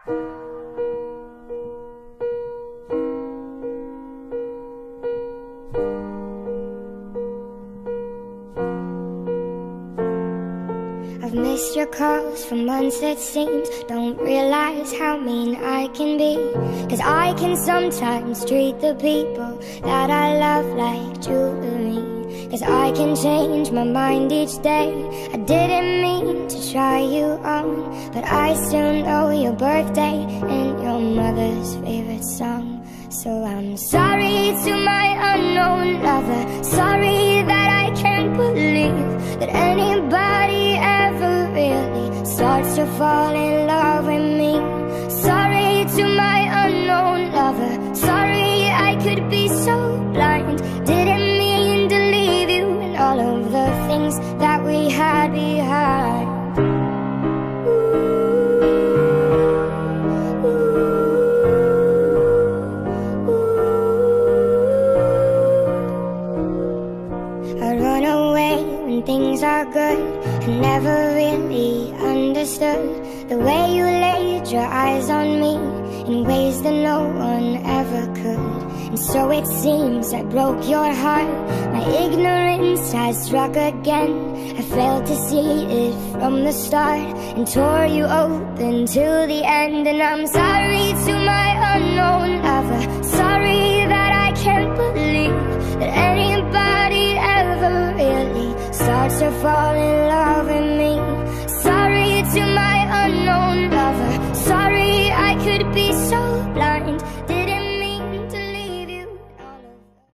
I've missed your calls for months, it seems. Don't realize how mean I can be, 'cause I can sometimes treat the people that I love like jewelry. 'Cause I can change my mind each day. I didn't mean to try you on, but I still know your birthday and your mother's favorite song. So I'm sorry to my unknown lover. Sorry that I can't believe that anybody ever really starts to fall in love with me. Sorry to my unknown lover. Sorry I could be so blind. Didn't mean to leave you and all of the things that we had behind. I run away when things are good. I never really understood the way you laid your eyes on me in ways that no one ever could. And so it seems I broke your heart. My ignorance has struck again. I failed to see it from the start and tore you open till the end. And I'm sorry to my unknown lover. Sorry that I can't believe